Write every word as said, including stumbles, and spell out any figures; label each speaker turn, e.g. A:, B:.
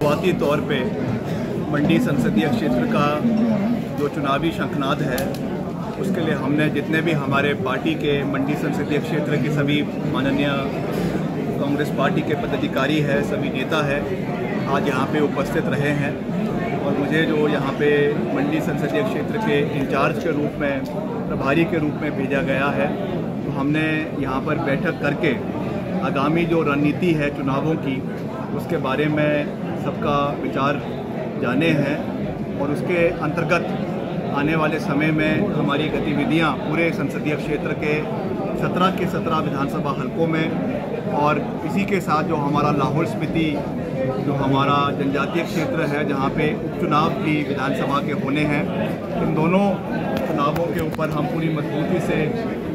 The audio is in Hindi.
A: शुरुआती तौर पे मंडी संसदीय क्षेत्र का जो चुनावी शंखनाद है उसके लिए हमने जितने भी हमारे पार्टी के मंडी संसदीय क्षेत्र के सभी माननीय कांग्रेस पार्टी के पदाधिकारी है, सभी नेता है, आज यहाँ पे उपस्थित रहे हैं। और मुझे जो यहाँ पे मंडी संसदीय क्षेत्र के इंचार्ज के रूप में, प्रभारी के रूप में भेजा गया है, तो हमने यहाँ पर बैठक करके आगामी जो रणनीति है चुनावों की उसके बारे में सबका विचार जाने हैं और उसके अंतर्गत आने वाले समय में हमारी गतिविधियाँ पूरे संसदीय क्षेत्र के सत्रह के सत्रह विधानसभा हलकों में और इसी के साथ जो हमारा लाहौल स्पीति जो हमारा जनजातीय क्षेत्र है जहाँ पे उपचुनाव भी विधानसभा के होने हैं, इन दोनों चुनावों के ऊपर हम पूरी मजबूती से